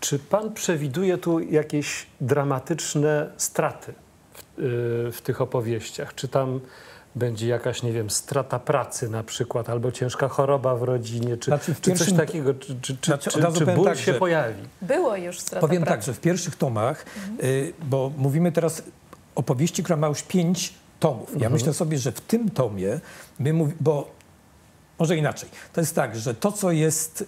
Czy pan przewiduje tu jakieś dramatyczne straty w tych opowieściach? Czy tam będzie jakaś, nie wiem, strata pracy na przykład, albo ciężka choroba w rodzinie, czy coś takiego, czy ból tak, się pojawi? Było już strata Powiem pracy. tak, że w pierwszych tomach, bo mówimy teraz o powieści, która ma już 5 tomów. Ja myślę sobie, że w tym tomie my mówimy, bo może inaczej. To jest tak, że to, co jest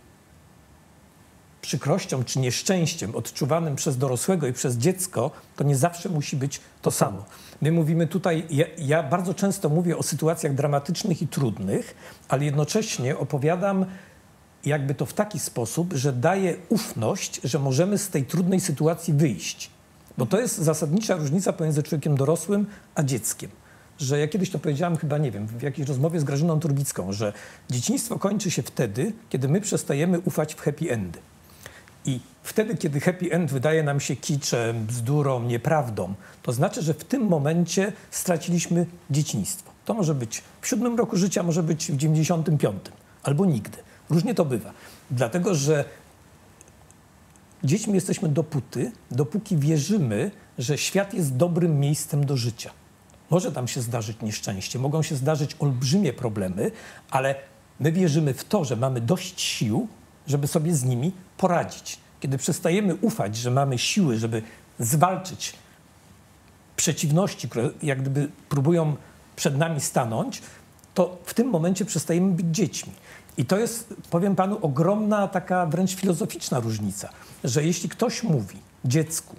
przykrością czy nieszczęściem odczuwanym przez dorosłego i przez dziecko, to nie zawsze musi być to samo. My mówimy tutaj, ja bardzo często mówię o sytuacjach dramatycznych i trudnych, ale jednocześnie opowiadam jakby to w taki sposób, że daję ufność, że możemy z tej trudnej sytuacji wyjść. Bo to jest zasadnicza różnica pomiędzy człowiekiem dorosłym a dzieckiem. Że ja kiedyś to powiedziałam chyba, nie wiem, w jakiejś rozmowie z Grażyną Turbicką, że dzieciństwo kończy się wtedy, kiedy my przestajemy ufać w happy endy. I wtedy, kiedy happy end wydaje nam się kiczem, bzdurą, nieprawdą, to znaczy, że w tym momencie straciliśmy dzieciństwo. To może być w 7 roku życia, może być w 95, albo nigdy. Różnie to bywa. Dlatego, że dziećmi jesteśmy dopóki wierzymy, że świat jest dobrym miejscem do życia. Może tam się zdarzyć nieszczęście, mogą się zdarzyć olbrzymie problemy, ale my wierzymy w to, że mamy dość sił, żeby sobie z nimi poradzić. Kiedy przestajemy ufać, że mamy siły, żeby zwalczyć przeciwności, które jak gdyby próbują przed nami stanąć, to w tym momencie przestajemy być dziećmi. I to jest, powiem panu, ogromna taka wręcz filozoficzna różnica, że jeśli ktoś mówi dziecku,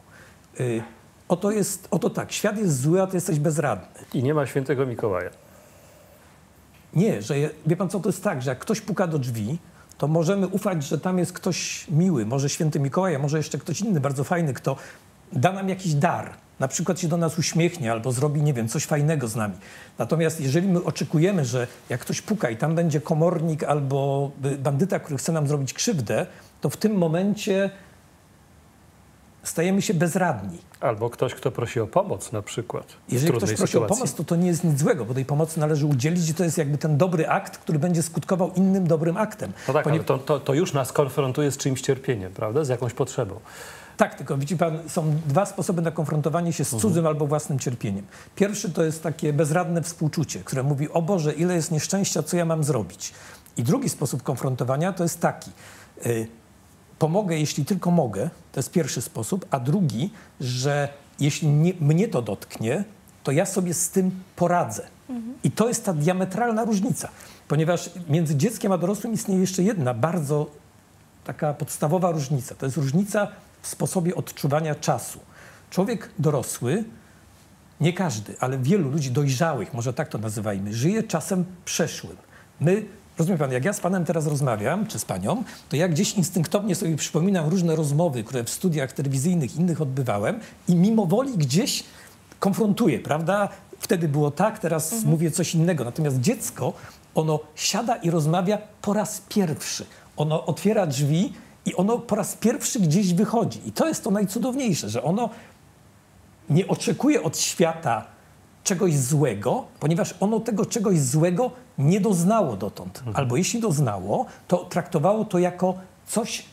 oto tak, świat jest zły, a ty jesteś bezradny. I nie ma świętego Mikołaja. Nie, że wie pan co, to jest tak, że jak ktoś puka do drzwi, to możemy ufać, że tam jest ktoś miły, może święty Mikołaj, a może jeszcze ktoś inny, bardzo fajny, kto da nam jakiś dar. Na przykład się do nas uśmiechnie albo zrobi, nie wiem, coś fajnego z nami. Natomiast jeżeli my oczekujemy, że jak ktoś puka i tam będzie komornik albo bandyta, który chce nam zrobić krzywdę, to w tym momencie stajemy się bezradni. Albo ktoś, kto prosi o pomoc na przykład. Jeżeli ktoś prosi o pomoc, to nie jest nic złego, bo tej pomocy należy udzielić i to jest jakby ten dobry akt, który będzie skutkował innym dobrym aktem. No tak, ale to już nas konfrontuje z czyimś cierpieniem, prawda? Z jakąś potrzebą. Tak, tylko widzi pan, są 2 sposoby na konfrontowanie się z cudzym albo własnym cierpieniem. Pierwszy to jest takie bezradne współczucie, które mówi: o Boże, ile jest nieszczęścia, co ja mam zrobić? I drugi sposób konfrontowania to jest taki: pomogę, jeśli tylko mogę, to jest pierwszy sposób, a drugi, że jeśli mnie to dotknie, to ja sobie z tym poradzę. I to jest ta diametralna różnica, ponieważ między dzieckiem a dorosłym istnieje jeszcze jedna bardzo taka podstawowa różnica. To jest różnica w sposobie odczuwania czasu. Człowiek dorosły, nie każdy, ale wielu ludzi dojrzałych, może tak to nazywajmy, żyje czasem przeszłym. Rozumie pan, jak ja z panem teraz rozmawiam, czy z panią, to ja gdzieś instynktownie sobie przypominam różne rozmowy, które w studiach telewizyjnych innych odbywałem i mimo woli gdzieś konfrontuję, prawda? Wtedy było tak, teraz mówię coś innego. Natomiast dziecko, ono siada i rozmawia po raz pierwszy. Ono otwiera drzwi i ono po raz pierwszy gdzieś wychodzi. I to jest to najcudowniejsze, że ono nie oczekuje od świata czegoś złego, ponieważ ono tego czegoś złego nie doznało dotąd. Albo jeśli doznało, to traktowało to jako coś,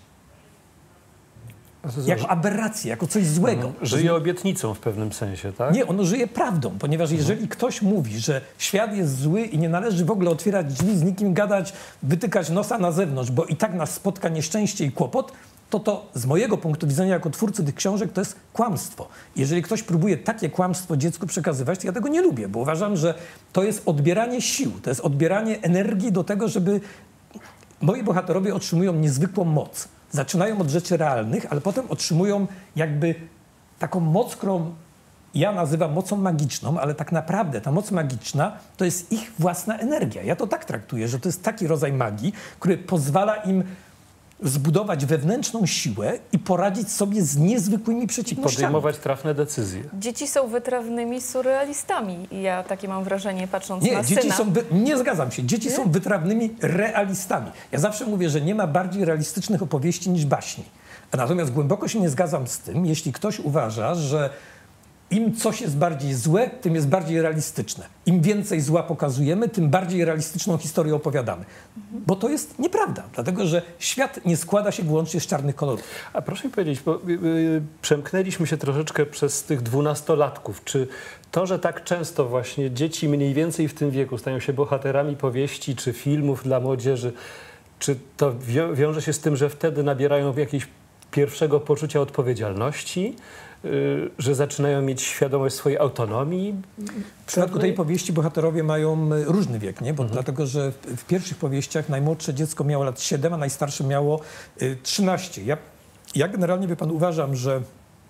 jako aberrację, jako coś złego. Żyje obietnicą w pewnym sensie, tak? Nie, ono żyje prawdą, ponieważ jeżeli ktoś mówi, że świat jest zły i nie należy w ogóle otwierać drzwi, z nikim gadać, wytykać nosa na zewnątrz, bo i tak nas spotka nieszczęście i kłopot, to z mojego punktu widzenia jako twórcy tych książek to jest kłamstwo. Jeżeli ktoś próbuje takie kłamstwo dziecku przekazywać, to ja tego nie lubię, bo uważam, że to jest odbieranie sił, to jest odbieranie energii do tego, żeby... Moi bohaterowie otrzymują niezwykłą moc. Zaczynają od rzeczy realnych, ale potem otrzymują jakby taką moc, którą ja nazywam mocą magiczną, ale tak naprawdę ta moc magiczna to jest ich własna energia. Ja to tak traktuję, że to jest taki rodzaj magii, który pozwala im zbudować wewnętrzną siłę i poradzić sobie z niezwykłymi przeciwnościami. Podejmować trafne decyzje. Dzieci są wytrawnymi surrealistami. I ja takie mam wrażenie, patrząc na dzieci syna. Nie zgadzam się. Dzieci są wytrawnymi realistami. Ja zawsze mówię, że nie ma bardziej realistycznych opowieści niż baśni. Natomiast głęboko się nie zgadzam z tym, jeśli ktoś uważa, że im coś jest bardziej złe, tym jest bardziej realistyczne. Im więcej zła pokazujemy, tym bardziej realistyczną historię opowiadamy. Bo to jest nieprawda, dlatego że świat nie składa się wyłącznie z czarnych kolorów. A proszę mi powiedzieć, bo przemknęliśmy się troszeczkę przez tych 12-latków. Czy to, że tak często właśnie dzieci mniej więcej w tym wieku stają się bohaterami powieści czy filmów dla młodzieży, czy to wiąże się z tym, że wtedy nabierają jakiegoś pierwszego poczucia odpowiedzialności, że zaczynają mieć świadomość swojej autonomii? W przypadku tej powieści bohaterowie mają różny wiek, nie? Bo dlatego, że w pierwszych powieściach najmłodsze dziecko miało lat 7, a najstarsze miało 13. Ja generalnie, wie pan, uważam, że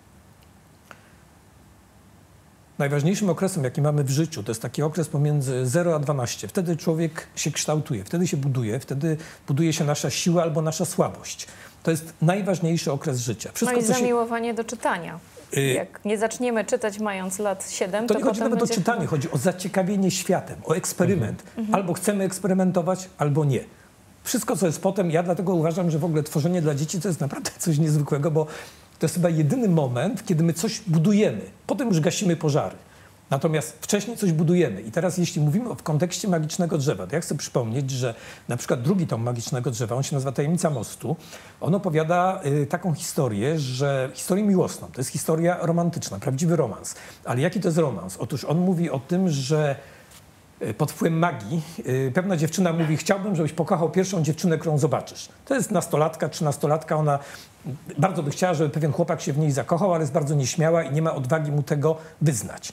najważniejszym okresem, jaki mamy w życiu, to jest taki okres pomiędzy 0 a 12. Wtedy człowiek się kształtuje, wtedy się buduje, wtedy buduje się nasza siła albo nasza słabość. To jest najważniejszy okres życia. Wszystko, no i zamiłowanie do czytania. Jak nie zaczniemy czytać mając lat 7, to nie chodzi nawet o czytanie, chodzi o zaciekawienie światem, o eksperyment. Albo chcemy eksperymentować, albo nie. Wszystko, co jest potem, ja dlatego uważam, że w ogóle tworzenie dla dzieci to jest naprawdę coś niezwykłego, bo to jest chyba jedyny moment, kiedy my coś budujemy. Potem już gasimy pożary. Natomiast wcześniej coś budujemy. I teraz jeśli mówimy w kontekście Magicznego Drzewa, to ja chcę przypomnieć, że na przykład drugi tom Magicznego Drzewa, on się nazywa Tajemnica Mostu, on opowiada taką historię, że historię miłosną. To jest historia romantyczna, prawdziwy romans. Ale jaki to jest romans? Otóż on mówi o tym, że pod wpływem magii pewna dziewczyna mówi: chciałbym, żebyś pokochał pierwszą dziewczynę, którą zobaczysz. To jest nastolatka, 13-latka, ona bardzo by chciała, żeby pewien chłopak się w niej zakochał, ale jest bardzo nieśmiała i nie ma odwagi mu tego wyznać.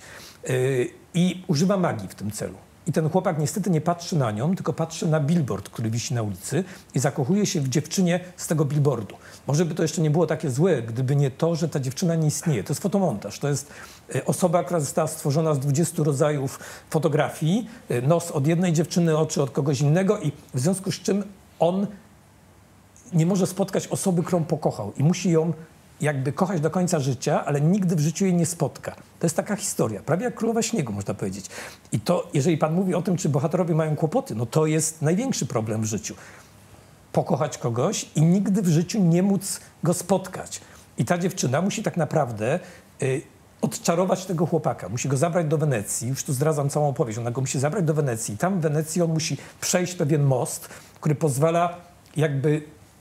I używa magii w tym celu. I ten chłopak niestety nie patrzy na nią, tylko patrzy na billboard, który wisi na ulicy i zakochuje się w dziewczynie z tego billboardu. Może by to jeszcze nie było takie złe, gdyby nie to, że ta dziewczyna nie istnieje. To jest fotomontaż. To jest osoba, która została stworzona z 20 rodzajów fotografii. Nos od jednej dziewczyny, oczy od kogoś innego i w związku z czym on nie może spotkać osoby, którą pokochał i musi ją jakby kochać do końca życia, ale nigdy w życiu jej nie spotka. To jest taka historia, prawie jak Królowa Śniegu, można powiedzieć. I to, jeżeli pan mówi o tym, czy bohaterowie mają kłopoty, no to jest największy problem w życiu. Pokochać kogoś i nigdy w życiu nie móc go spotkać. I ta dziewczyna musi tak naprawdę odczarować tego chłopaka. Musi go zabrać do Wenecji. Już tu zdradzam całą opowieść. Ona go musi zabrać do Wenecji. I tam w Wenecji on musi przejść pewien most, który pozwala jakby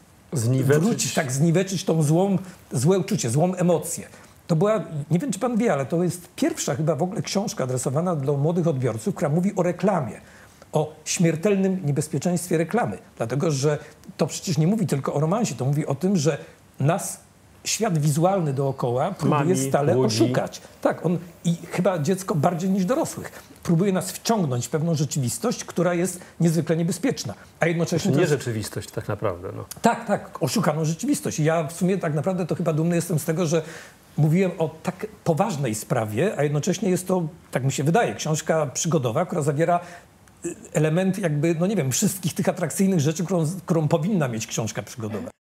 zniweczyć tą złe uczucie, złą emocję. To była, nie wiem czy pan wie, ale to jest pierwsza chyba w ogóle książka adresowana do młodych odbiorców, która mówi o reklamie, o śmiertelnym niebezpieczeństwie reklamy. Dlatego, że to przecież nie mówi tylko o romansie, to mówi o tym, że nas świat wizualny dookoła próbuje stale oszukać. Tak, i chyba dziecko bardziej niż dorosłych próbuje nas wciągnąć w pewną rzeczywistość, która jest niezwykle niebezpieczna. A jednocześnie nie rzeczywistość tak naprawdę. No. Tak, oszukaną rzeczywistość. I ja w sumie tak naprawdę to chyba dumny jestem z tego, że mówiłem o tak poważnej sprawie, a jednocześnie jest to, tak mi się wydaje, książka przygodowa, która zawiera element jakby, no nie wiem, wszystkich tych atrakcyjnych rzeczy, którą powinna mieć książka przygodowa.